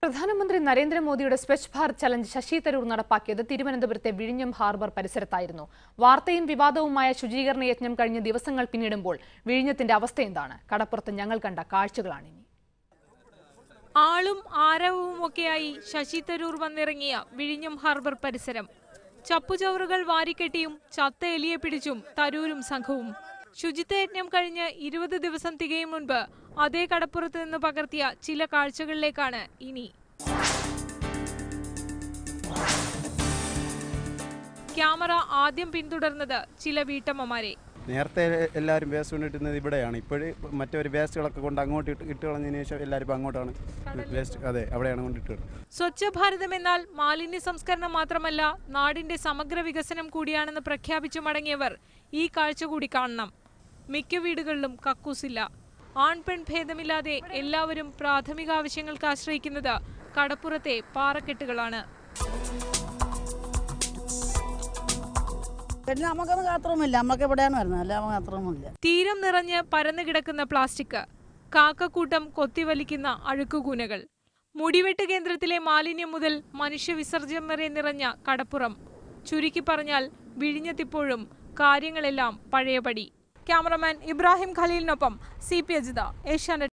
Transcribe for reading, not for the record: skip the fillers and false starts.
പ്രധാനമന്ത്രി നരേന്ദ്രമോദിയുടെ സ്വച്ഛ് ഭാരത് ചലഞ്ച് ശശി തരൂർ നടപ്പാക്കിയത് തിരുവനന്തപുരത്തെ വിഴിഞ്ഞം ഹാർബർ പരിസരത്തായിരുന്നു. വാർത്തയും വിവാദവുമായ ശുചീകരണ യജ്ഞം കഴിഞ്ഞ ദിവസങ്ങൾ പിന്നിടുമ്പോൾ വിഴിഞ്ഞത്തിന്റെ അവസ്ഥ എന്താണ്? കടപ്പുറത്ത് ഞങ്ങൾ കണ്ട കാഴ്ചകളാണിനി. ആളും ആരവവുമൊക്കെയായി ശശി തരൂർ വന്നിറങ്ങിയ വിഴിഞ്ഞം ഹാർബർ പരിസരം. ചപ്പുചവറുകൾ വാരിക്കെട്ടിയും ചത്ത എലിയെ പിടിച്ചും തരൂരും സംഘവും. ശുചിത്വയജ്ഞം കഴിഞ്ഞ് 20 ദിവസം തികയും മുൻപ് അതേ കടപ്പുറത്ത് നിന്ന് പകർത്തിയ ചില കാഴ്ചകളിലേക്കാണ് ഇനി. ക്യാമറ ആദ്യം പിന്തുടർന്നത് ചില വീട്ടമ്മമാരെ. നേരത്തെ എല്ലാവരും വേസ്റ്റ് കൊണ്ടിട്ടുന്നത് ഇവിടെയാണ്. ഇപ്പോഴും മറ്റൊരു വേസ്റ്റുകളൊക്കെ കൊണ്ട് അങ്ങോട്ട് ഇട്ട് കളഞ്ഞതിന് ശേഷം എല്ലാവരും അങ്ങോട്ടാണ് വേസ്റ്റ്, അതെ, അവിടെയാണ് കൊണ്ടിട്ടത്. സ്വച്ഛ ഭാരതം എന്നാൽ മാലിന്യ സംസ്കരണം മാത്രമല്ല, നാടിന്റെ സമഗ്ര വികസനം കൂടിയാണെന്ന് പ്രഖ്യാപിച്ചു മടങ്ങിയവർ ഈ കാഴ്ച കൂടി കാണണം. മിക്ക വീടുകളിലും കക്കൂസില്ല. ആൺപെൺ ഭേദമില്ലാതെ എല്ലാവരും പ്രാഥമിക ആവശ്യങ്ങൾക്ക് ആശ്രയിക്കുന്നത് കടപ്പുറത്തെ പാറക്കെട്ടുകളാണ്. തീരം നിറഞ്ഞ് പരന്നു കിടക്കുന്ന പ്ലാസ്റ്റിക്, കാക്കക്കൂട്ടം കൊത്തിവലിക്കുന്ന അഴുക്കുകൂനകൾ, മുടിവെട്ട് കേന്ദ്രത്തിലെ മാലിന്യം മുതൽ മനുഷ്യവിസർജ്യം വരെ നിറഞ്ഞ കടപ്പുറം. ചുരുക്കി പറഞ്ഞാൽ വിഴിഞ്ഞത്തിപ്പോഴും കാര്യങ്ങളെല്ലാം പഴയപടി. ക്യാമറമാൻ ഇബ്രാഹിം ഖലീലിനൊപ്പം CP അജിത, ഏഷ്യാനെറ്റ്.